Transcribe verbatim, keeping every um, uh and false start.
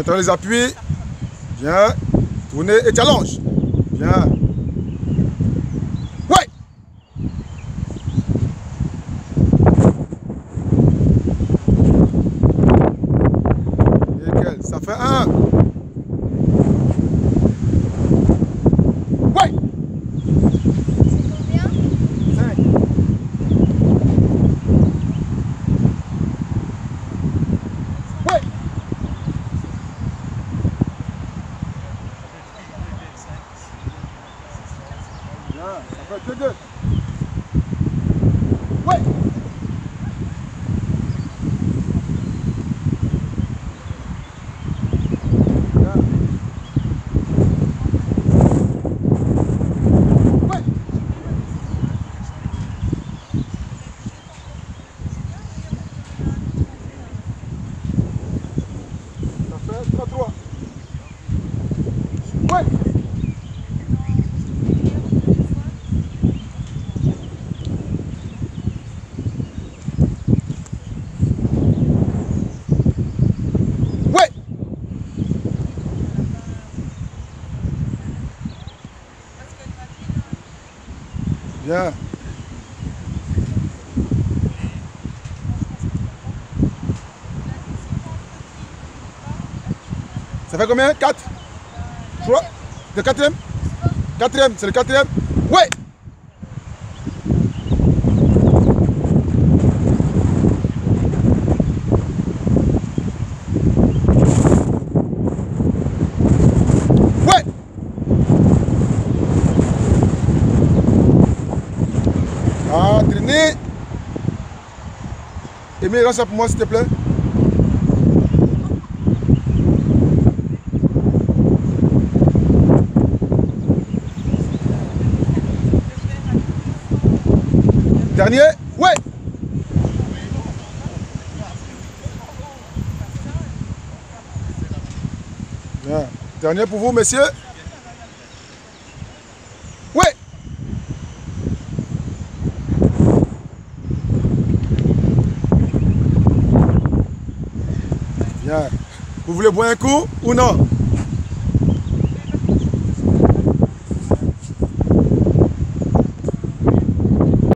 Maintenant les appuis. Bien. Tournez et challenge. Bien. Ouais. Nickel. Ça fait un. Ouais. Cinq. Ouais. Bien, ça fait que deux. Ouais. Bien. Ouais. Ça fait trente-trois. Ouais. Ouais. Bien. Ça fait combien? quatre? trois? Le quatrième? Quatrième, c'est le quatrième? Ouais. Ouais. Ah, traîner. Aimez, lance ça pour moi s'il te plaît. Dernier. Ouais. Bien. Dernier pour vous, messieurs. Ouais. Bien. Vous voulez boire un coup ou non?